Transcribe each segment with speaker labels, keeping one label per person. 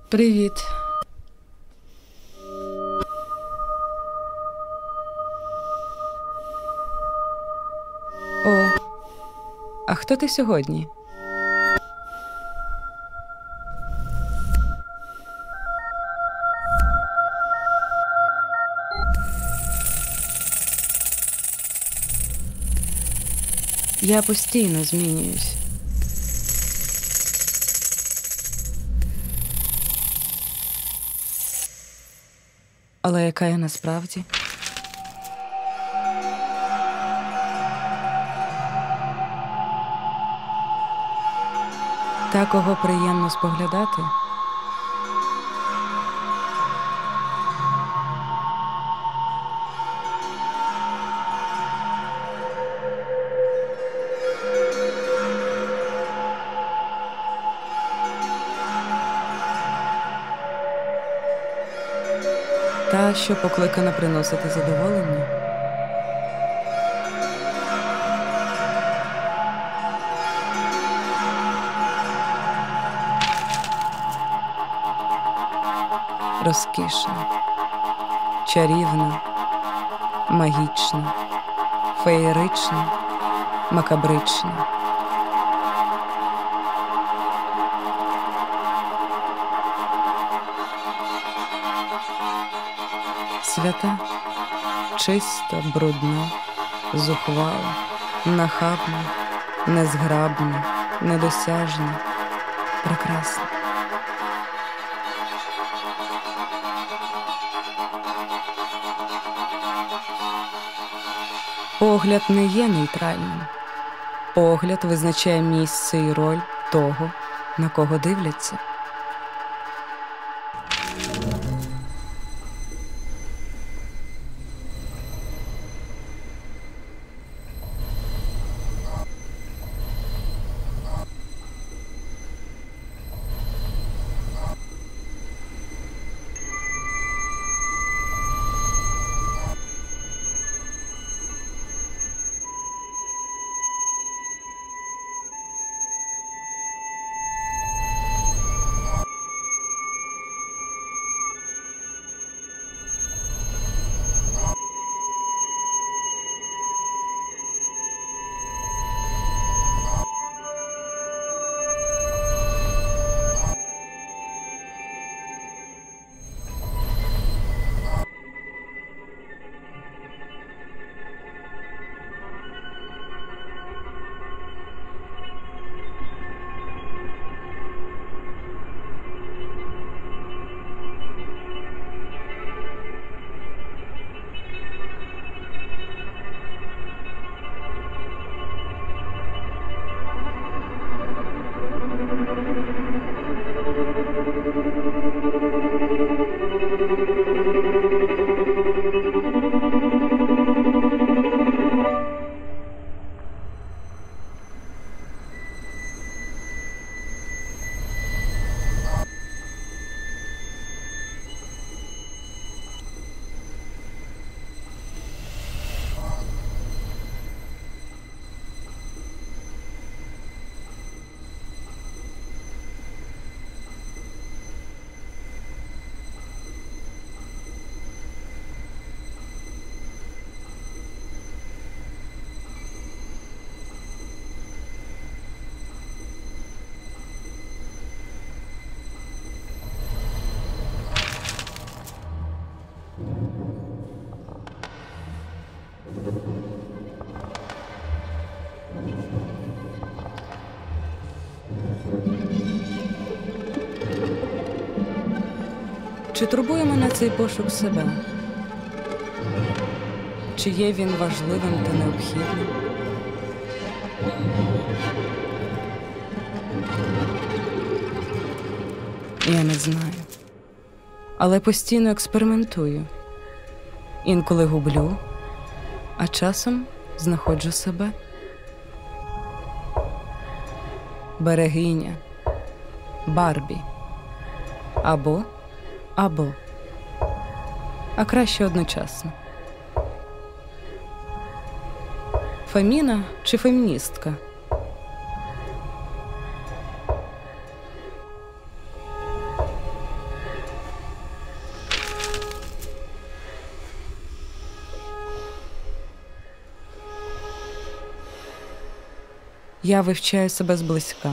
Speaker 1: Привіт. О, а хто ти сьогодні? Я постійно змінююсь. Але яка я насправді? Та, кого приємно споглядати? Та, що покликана приносити задоволення? Розкішна, чарівна, магічна, феєрична, макабрична. Свята, чиста, брудна, зухвала, нахабна, незграбна, недосяжна, прекрасна. Погляд не є нейтральним. Погляд визначає місце і роль того, на кого дивляться. Чи турбує мене цей пошук себе? Чи є він важливим та необхідним? Я не знаю. Але постійно експериментую. Інколи гублю, а часом знаходжу себе. Берегиня, Барбі. Або, а краще одночасно. Феміна чи феміністка? Я вивчаю себе зблизька.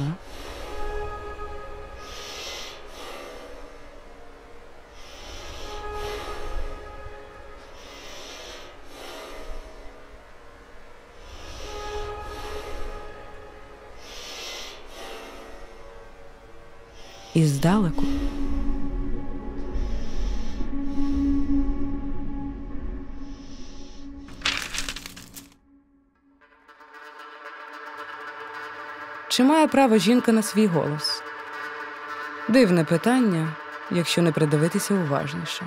Speaker 1: І здалеку. Чи має право жінка на свій голос? Дивне питання, якщо не придивитися уважніше.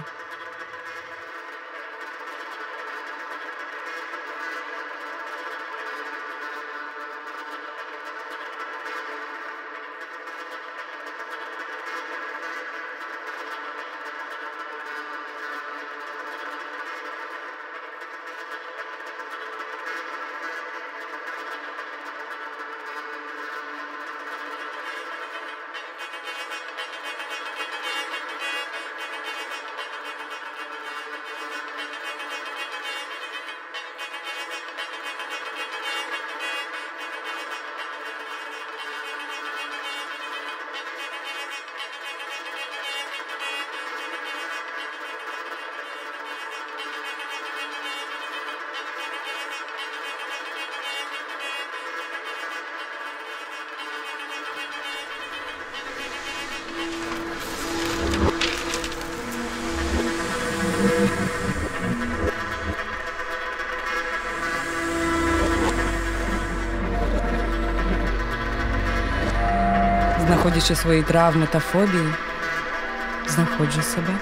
Speaker 1: Знаходячи свої травми та фобії, знаходжу себе.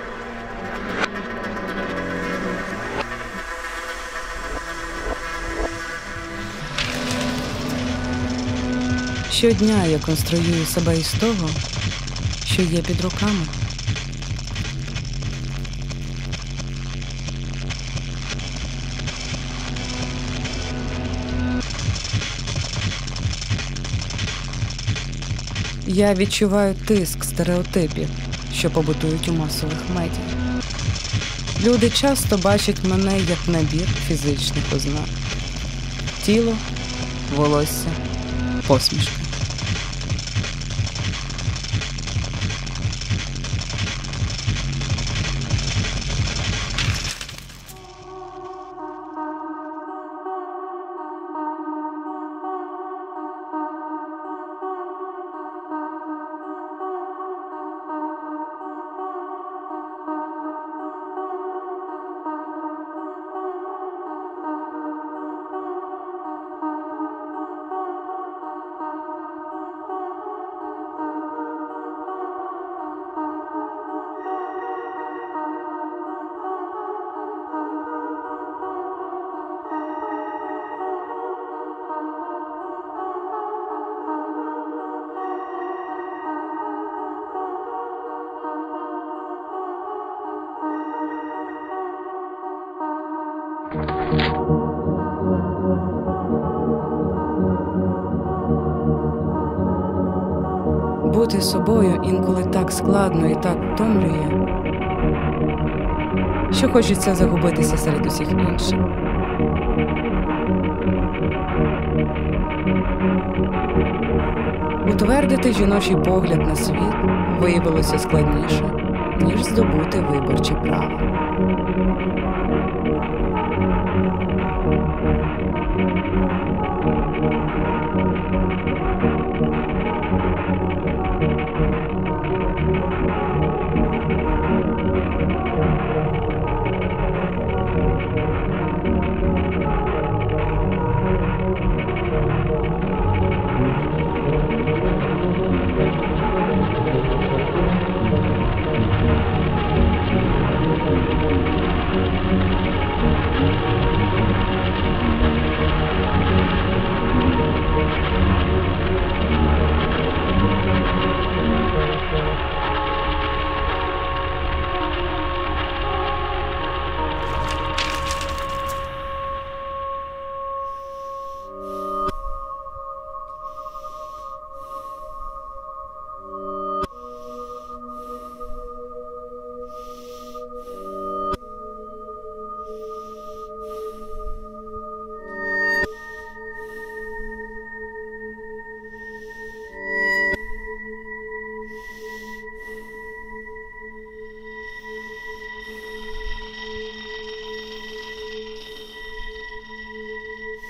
Speaker 1: Щодня я конструюю себе із того, що є під руками. Я відчуваю тиск стереотипів, що побутують у масових медіа. Люди часто бачать мене як набір фізичних ознак. Тіло, волосся, посмішка. Бути собою інколи так складно і так втомлює, що хочеться загубитися серед усіх інших. Утвердити жіночий погляд на світ виявилося складніше, ніж здобути виборче право.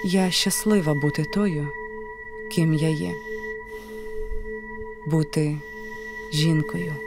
Speaker 1: Я щаслива бути тою, ким я є. Бути жінкою.